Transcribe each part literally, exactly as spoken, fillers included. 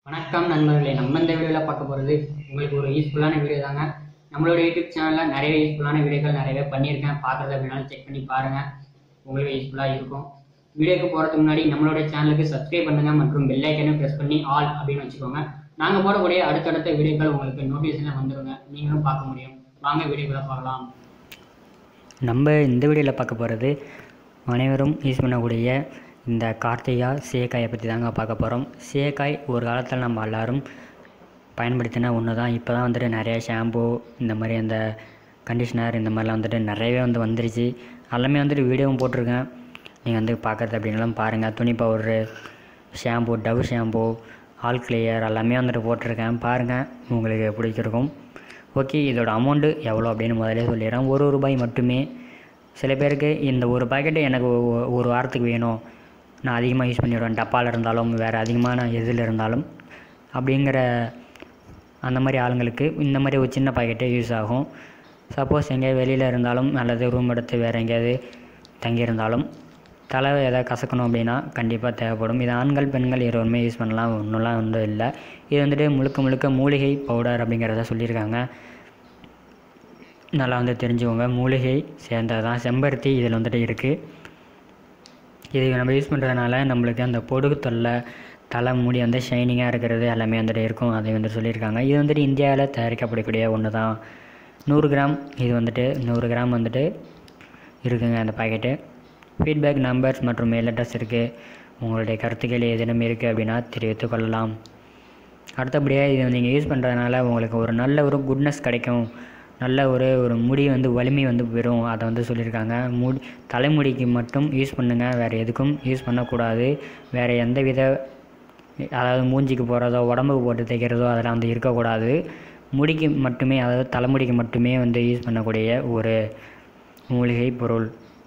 வணக்கம் நண்பர்களே, நம்ம இந்த வீடியோவில் பார்க்க போகிறது உங்களுக்கு ஒரு யூஸ்ஃபுல்லான வீடியோ தாங்க. நம்மளோட யூடியூப் சேனலில் நிறைய யூஸ்ஃபுல்லான வீடியோக்கள் நிறையவே பண்ணியிருக்கேன். பார்க்குறது அப்படின்னாலும் செக் பண்ணி பாருங்கள், உங்களுக்கு யூஸ்ஃபுல்லாக இருக்கும். வீடியோக்கு போகிறதுக்கு முன்னாடி நம்மளோட சேனலுக்கு சப்ஸ்கிரைப் பண்ணுங்கள் மற்றும் பெல் ஐக்கனை ப்ரெஸ் பண்ணி ஆல் அப்படின்னு வச்சுக்கோங்க. நாங்கள் போடக்கூடிய அடுத்தடுத்த வீடியோக்கள் உங்களுக்கு நோட்டிஃபிகேஷனில் வந்துடுங்க, நீங்களும் பார்க்க முடியும். வாங்க வீடியோக்களை பார்க்கலாம். நம்ம இந்த வீடியோவில் பார்க்க போகிறது அனைவரும் யூஸ் பண்ணக்கூடிய இந்த கார்த்திகா சீயக்காயை பற்றி தாங்க பார்க்க போகிறோம். சீயக்காய் ஒரு காலத்தில் நம்ம எல்லோரும் பயன்படுத்தினா ஒன்று தான். இப்போ தான் வந்துட்டு நிறைய ஷாம்பு, இந்த மாதிரி அந்த கண்டிஷ்னர், இந்த மாதிரிலாம் வந்துட்டு நிறையவே வந்து வந்துருச்சு. எல்லாமே வந்துட்டு வீடியோவும் போட்டிருக்கேன், நீங்கள் வந்து பார்க்குறது அப்படின்னாலும் பாருங்கள். துணி powder, shampoo, Dove shampoo, All Clear எல்லாமே வந்துட்டு போட்டிருக்கேன், பாருங்கள், உங்களுக்கு பிடிச்சிருக்கும். ஓகே, இதோட அமௌண்ட்டு எவ்வளோ அப்படின்னு முதலே சொல்லிடுறேன். ஒரு ரூபாய் மட்டுமே. சில பேருக்கு இந்த ஒரு பாக்கெட்டு எனக்கு ஒரு வாரத்துக்கு வேணும், நான் அதிகமாக யூஸ் பண்ணிவிடுவேன், டப்பாவில் இருந்தாலும் வேறு அதிகமான எதில் இருந்தாலும் அப்படிங்கிற அந்த மாதிரி ஆளுங்களுக்கு இந்த மாதிரி ஒரு சின்ன பாக்கெட்டே யூஸ் ஆகும். சப்போஸ் எங்கேயாவது வெளியில் இருந்தாலும் அல்லது ரூம் எடுத்து வேறு எங்கேயாவது தங்கியிருந்தாலும் தலை எதாவது கசக்கணும் அப்படின்னா கண்டிப்பாக தேவைப்படும். இது ஆண்கள் பெண்கள் இருவருமே யூஸ் பண்ணலாம், ஒன்றுலாம் வந்து இல்லை. இது வந்துட்டு முழுக்க முழுக்க மூலிகை பவுடர் அப்படிங்கிறத சொல்லியிருக்காங்க. நல்லா வந்து தெரிஞ்சுக்கோங்க, மூலிகை சேர்ந்தது தான். செம்பருத்தி இதில் வந்துட்டு இருக்குது. இது நம்ம யூஸ் பண்ணுறதுனால நம்மளுக்கு அந்த பொடுகு தொல்லை, தலை முடி வந்து ஷைனிங்காக இருக்கிறது எல்லாமே வந்துட்டு இருக்கும், அதை வந்துட்டு சொல்லியிருக்காங்க. இது வந்துட்டு இந்தியாவில் தயாரிக்கப்படக்கூடிய ஒன்று தான். நூறு கிராம் இது வந்துட்டு நூறு கிராம் வந்துட்டு இருக்குங்க அந்த பாக்கெட்டு. ஃபீட்பேக் நம்பர்ஸ் மற்றும் மெயில் அட்ரஸ் இருக்குது. உங்களுடைய கருத்துக்கள் ஏதேனும் இருக்குது அப்படின்னா தெரிவித்து கொள்ளலாம். அடுத்தபடியாக இது நீங்கள் யூஸ் பண்ணுறதுனால உங்களுக்கு ஒரு நல்ல ஒரு குட்னஸ் கிடைக்கும், நல்ல ஒரு ஒரு முடி வந்து வலிமை வந்து பெறும், அதை வந்து சொல்லியிருக்காங்க. முடி தலைமுடிக்கு மட்டும் யூஸ் பண்ணுங்கள், வேறு எதுக்கும் யூஸ் பண்ணக்கூடாது. வேறு எந்த வித அதாவது மூஞ்சிக்கு போகிறதோ உடம்புக்கு போட்டு தைக்கிறதோ அதெல்லாம் வந்து இருக்கக்கூடாது. முடிக்கு மட்டுமே, அதாவது தலைமுடிக்கு மட்டுமே வந்து யூஸ் பண்ணக்கூடிய ஒரு மூலிகை பொருள்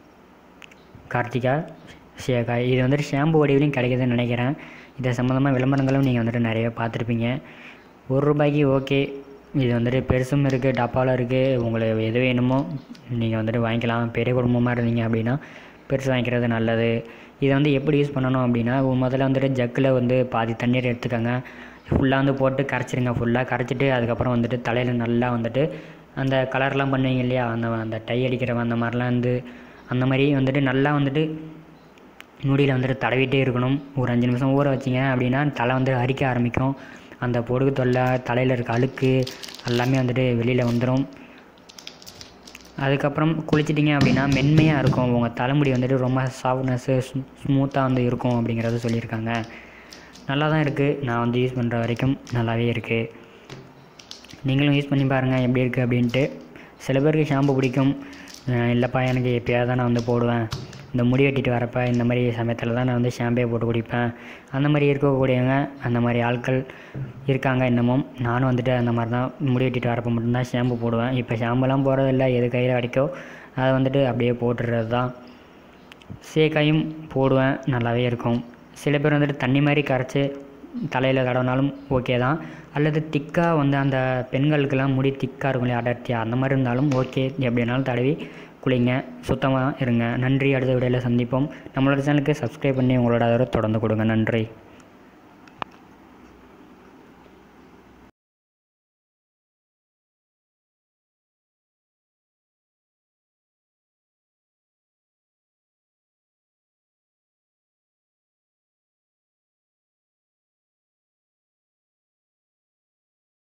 கார்த்திகா சீயக்காய். இது வந்துட்டு ஷாம்பு வடிவிலையும் கிடைக்குதுன்னு நினைக்கிறேன். இதை சம்மந்தமாக விளம்பரங்களும் நீங்கள் வந்துட்டு நிறைய பார்த்துருப்பீங்க. ஒரு ரூபாய்க்கு ஓகே. இது வந்துட்டு பெருசும் இருக்குது, டப்பாவில் இருக்குது. உங்களுக்கு எது வேணுமோ நீங்கள் வந்துட்டு வாங்கிக்கலாம். பெரிய குடும்பமாக இருந்தீங்க அப்படின்னா பெருசு வாங்கிக்கிறது நல்லது. இதை வந்து எப்படி யூஸ் பண்ணணும் அப்படின்னா, முதல்ல வந்துட்டு ஜக்கில் வந்து பாதி தண்ணீர் எடுத்துக்கோங்க, ஃபுல்லாக வந்து போட்டு கரைச்சிருங்க. ஃபுல்லாக கரைச்சிட்டு அதுக்கப்புறம் வந்துட்டு தலையில் நல்லா வந்துட்டு அந்த கலர்லாம் பண்ணுவீங்க இல்லையா, அந்த அந்த டை அடிக்கிறவன் அந்த மாதிரிலாம் வந்து அந்த மாதிரி வந்துட்டு நல்லா வந்துட்டு முடியில் வந்துட்டு தடவிட்டே இருக்கணும். ஒரு அஞ்சு நிமிஷம் ஊற வச்சிங்க அப்படின்னா தலை வந்து அரிக்க ஆரம்பிக்கும். அந்த பொடுகு தொல்லை, தலையில் இருக்க அழுக்கு எல்லாமே வந்துட்டு வெளியில் வந்துடும். அதுக்கப்புறம் குளிச்சிட்டிங்க அப்படின்னா மென்மையாக இருக்கும், உங்கள் தலைமுடி வந்துட்டு ரொம்ப சாஃப்ட்னஸ்ஸு ஸ்மூத்தாக வந்து இருக்கும் அப்படிங்கிறத சொல்லியிருக்காங்க. நல்லா தான் இருக்குது, நான் வந்து யூஸ் பண்ணுற வரைக்கும் நல்லாவே இருக்குது. நீங்களும் யூஸ் பண்ணி பாருங்கள் எப்படி இருக்குது அப்படின்ட்டு. சில பேருக்கு ஷாம்பு பிடிக்கும், இல்லைப்பா எனக்கு எப்போயாவது தான் நான் வந்து போடுவேன், இந்த முடி வெட்டிட்டு வரப்போ இந்த மாதிரி சமயத்தில் தான் நான் வந்து ஷாம்பே போட்டு குடிப்பேன், அந்த மாதிரி இருக்கக்கூடியவங்க, அந்த மாதிரி ஆட்கள் இருக்காங்க இன்னமும். நானும் வந்துட்டு அந்த மாதிரி தான் முடி வெட்டிட்டு வரப்போ மட்டும்தான் ஷாம்பு போடுவேன். இப்போ ஷாம்புலாம் போடுறதில்ல, எது கையில் கிடைக்கோ அதை வந்துட்டு அப்படியே போட்டுடுறது தான். சீயக்காயும் போடுவேன், நல்லாவே இருக்கும். சில பேர் வந்துட்டு தண்ணி மாதிரி கரைச்சி தலையில் தடவினாலும் ஓகே தான். அல்லது திக்காக வந்து அந்த பெண்களுக்கெல்லாம் முடி திக்காக இருக்கும் இல்லையா, அடர்த்தியாக, அந்த மாதிரி இருந்தாலும் ஓகே, எப்படினாலும் தடவி குளிங்க, சுத்தமாக இருங்க. நன்றி. அடுத்த வீடியோவில் சந்திப்போம். நம்மளோட சேனலுக்கு சப்ஸ்கிரைப் பண்ணி உங்களோட ஆதரவை தொடர்ந்து கொடுங்க. நன்றி.